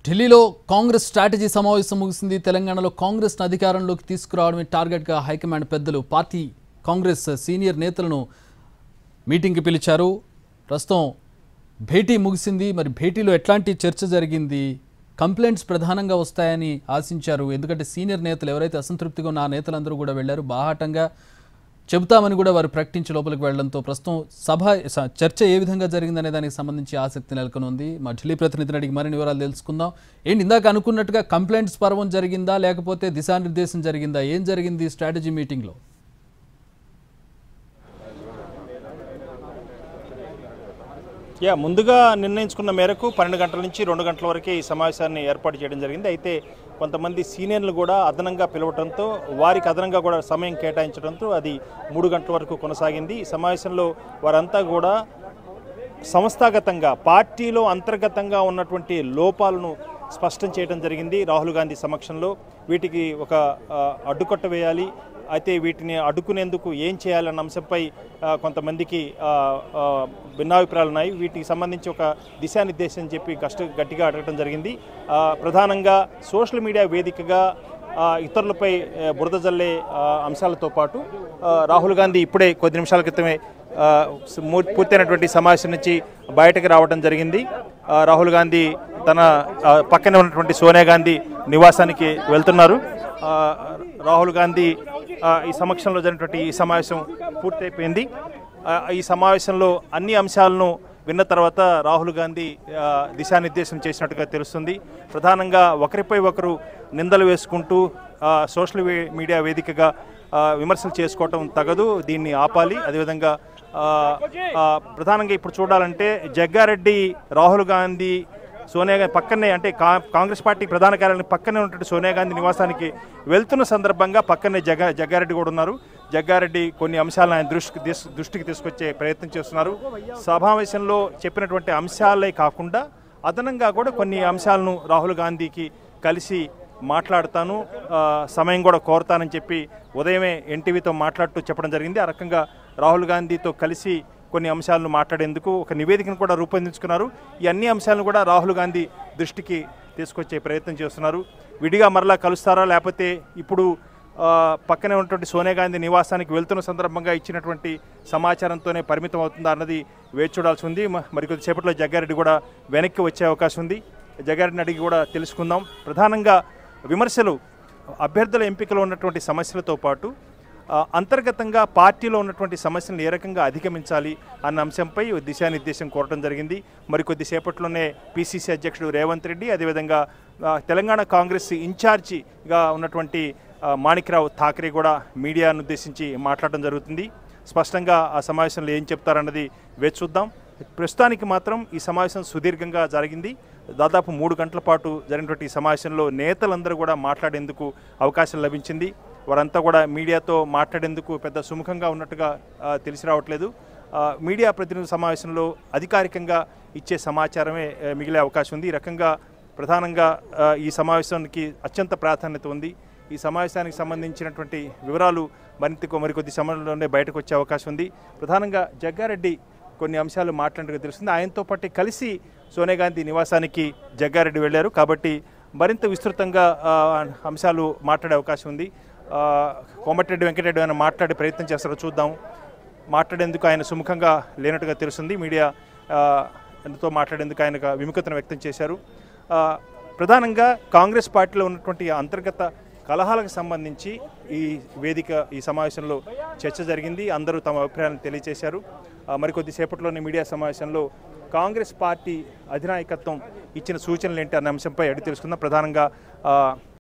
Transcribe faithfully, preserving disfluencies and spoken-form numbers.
ఢిల్లీలో కాంగ్రెస్ స్ట్రాటజీ సమావేశం ముగిసింది. తెలంగాణలో కాంగ్రెస్ అధికారంలోకి తీసుకురావడమే టార్గెట్గా హైకమాండ్ పెద్దలు పార్టీ కాంగ్రెస్ సీనియర్ నేతలను మీటింగ్కి పిలిచారు. ప్రస్తుతం భేటీ ముగిసింది. మరి భేటీలో ఎట్లాంటి చర్చ జరిగింది? కంప్లైంట్స్ ప్రధానంగా వస్తాయని ఆశించారు. ఎందుకంటే సీనియర్ నేతలు ఎవరైతే అసంతృప్తిగా ఉన్న ఆ నేతలందరూ కూడా వెళ్లారు. బాహాటంగా చెబుతామని కూడా వారు ప్రకటించి లోపలికి వెళ్లడంతో ప్రస్తుతం సభ చర్చ ఏ విధంగా జరిగిందనే దానికి సంబంధించి ఆసక్తి నెలకొని ఉంది. మా ఢిల్లీ ప్రతినిధిని అడిగి మరిన్ని వివరాలు తెలుసుకుందాం. ఏంటి ఇందాక అనుకున్నట్టుగా కంప్లైంట్స్ పర్వం జరిగిందా లేకపోతే దిశానిర్దేశం జరిగిందా? ఏం జరిగింది స్ట్రాటజీ మీటింగ్లో? యా ముందుగా నిర్ణయించుకున్న మేరకు పన్నెండు గంటల నుంచి రెండు గంటల వరకే ఈ సమావేశాన్ని ఏర్పాటు చేయడం జరిగింది. అయితే కొంతమంది సీనియర్లు కూడా అదనంగా పిలవడంతో వారికి అదనంగా కూడా సమయం కేటాయించడంతో అది మూడు గంటల వరకు కొనసాగింది. ఈ సమావేశంలో వారంతా కూడా సంస్థాగతంగా పార్టీలో అంతర్గతంగా ఉన్నటువంటి లోపాలను స్పష్టం చేయడం జరిగింది. రాహుల్ గాంధీ సమక్షంలో వీటికి ఒక అడ్డుకట్ట వేయాలి, అయితే వీటిని అడ్డుకునేందుకు ఏం చేయాలన్న అంశంపై కొంతమందికి భిన్నాభిప్రాయాలు ఉన్నాయి. వీటికి సంబంధించి ఒక దిశానిర్దేశం చెప్పి కష్ట గట్టిగా అడగడం జరిగింది. ప్రధానంగా సోషల్ మీడియా వేదికగా ఇతరులపై బురద జల్లే అంశాలతో పాటు రాహుల్ గాంధీ ఇప్పుడే కొద్ది నిమిషాల క్రితమే పూర్తయినటువంటి సమావేశం నుంచి బయటకు రావడం జరిగింది. రాహుల్ గాంధీ తన పక్కనే ఉన్నటువంటి సోనియా గాంధీ నివాసానికి వెళ్తున్నారు. రాహుల్ గాంధీ ఈ సమక్షంలో జరిగినటువంటి ఈ సమావేశం పూర్తయిపోయింది. ఈ సమావేశంలో అన్ని అంశాలను విన్న తర్వాత రాహుల్ గాంధీ దిశానిర్దేశం చేసినట్టుగా తెలుస్తుంది. ప్రధానంగా ఒకరిపై ఒకరు నిందలు వేసుకుంటూ సోషల్ మీడియా వేదికగా విమర్శలు చేసుకోవటం తగదు, దీన్ని ఆపాలి. అదేవిధంగా ప్రధానంగా ఇప్పుడు చూడాలంటే జగ్గారెడ్డి రాహుల్ గాంధీ సోనియా గాంధీ పక్కనే అంటే కాంగ్రెస్ పార్టీ ప్రధాన కార్యాలయం పక్కనే ఉన్నటువంటి సోనియా గాంధీ నివాసానికి వెళ్తున్న సందర్భంగా పక్కనే జగ్గ జగ్గారెడ్డి కూడా ఉన్నారు. జగ్గారెడ్డి కొన్ని అంశాలను ఆయన దృష్టికి దృష్టికి తీసుకొచ్చే ప్రయత్నం చేస్తున్నారు. సమావేశంలో చెప్పినటువంటి అంశాలే కాకుండా అదనంగా కూడా కొన్ని అంశాలను రాహుల్ గాంధీకి కలిసి మాట్లాడతాను, సమయం కూడా కోరుతానని చెప్పి ఉదయమే ఎన్టీవీతో మాట్లాడుతూ చెప్పడం జరిగింది. ఆ రకంగా రాహుల్ గాంధీతో కలిసి కొన్ని అంశాలను మాట్లాడేందుకు ఒక నివేదికను కూడా రూపొందించుకున్నారు. ఈ అన్ని అంశాలను కూడా రాహుల్ గాంధీ దృష్టికి తీసుకొచ్చే ప్రయత్నం చేస్తున్నారు. విడిగా మరలా కలుస్తారా లేకపోతే ఇప్పుడు పక్కనే ఉన్నటువంటి సోనియా గాంధీ నివాసానికి వెళ్తున్న సందర్భంగా ఇచ్చినటువంటి సమాచారంతోనే పరిమితం అవుతుందా అన్నది వేచి చూడాల్సి ఉంది. మరికొద్ది సేపట్లో జగ్గారెడ్డి కూడా వెనక్కి వచ్చే అవకాశం ఉంది. జగ్గారెడ్డిని అడిగి కూడా తెలుసుకుందాం. ప్రధానంగా విమర్శలు అభ్యర్థుల ఎంపికలో ఉన్నటువంటి సమస్యలతో పాటు అంతర్గతంగా పార్టీలో ఉన్నటువంటి సమస్యలను ఏ రకంగా అధిగమించాలి అన్న అంశంపై దిశానిర్దేశం కోరడం జరిగింది. మరికొద్ది సేపట్లోనే పిసిసి అధ్యక్షుడు రేవంత్ రెడ్డి, అదేవిధంగా తెలంగాణ కాంగ్రెస్ ఇన్ఛార్జిగా ఉన్నటువంటి మాణిక్రావు ఠాకరే కూడా మీడియాను ఉద్దేశించి మాట్లాడడం జరుగుతుంది. స్పష్టంగా ఆ సమావేశంలో ఏం చెప్తారన్నది వేచి చూద్దాం. ప్రస్తుతానికి మాత్రం ఈ సమావేశం సుదీర్ఘంగా జరిగింది. దాదాపు మూడు గంటల పాటు జరిగినటువంటి ఈ సమావేశంలో నేతలందరూ కూడా మాట్లాడేందుకు అవకాశం లభించింది. వారంతా కూడా మీడియాతో మాట్లాడేందుకు పెద్ద సుముఖంగా ఉన్నట్టుగా తెలిసి రావట్లేదు. మీడియా ప్రతినిధుల సమావేశంలో అధికారికంగా ఇచ్చే సమాచారమే మిగిలే అవకాశం ఉంది. ఈ రకంగా ప్రధానంగా ఈ సమావేశానికి అత్యంత ప్రాధాన్యత ఉంది. ఈ సమావేశానికి సంబంధించినటువంటి వివరాలు మరింత మరికొద్ది సమయంలోనే బయటకు వచ్చే అవకాశం ఉంది. ప్రధానంగా జగ్గారెడ్డి కొన్ని అంశాలు మాట్లాడినట్టుగా తెలుస్తుంది. ఆయనతో పాటు కలిసి సోనియా గాంధీ నివాసానికి జగ్గారెడ్డి వెళ్ళారు కాబట్టి మరింత విస్తృతంగా అంశాలు మాట్లాడే అవకాశం ఉంది. కోమటిరెడ్డి వెంకటరెడ్డి ఆయన మాట్లాడే ప్రయత్నం చేస్తారో చూద్దాం. మాట్లాడేందుకు ఆయన సుముఖంగా లేనట్టుగా తెలుస్తుంది. మీడియా తో మాట్లాడేందుకు ఆయన విముఖతను వ్యక్తం చేశారు. ప్రధానంగా కాంగ్రెస్ పార్టీలో ఉన్నటువంటి అంతర్గత కలహాలకు సంబంధించి ఈ వేదిక ఈ సమావేశంలో చర్చ జరిగింది. అందరూ తమ అభిప్రాయాలను తెలియజేశారు. మరికొద్ది సేపట్లోనే మీడియా సమావేశంలో కాంగ్రెస్ పార్టీ అధినాయకత్వం ఇచ్చిన సూచనలు ఏంటి అన్న అంశంపై అడిగి తెలుసుకుందాం. ప్రధానంగా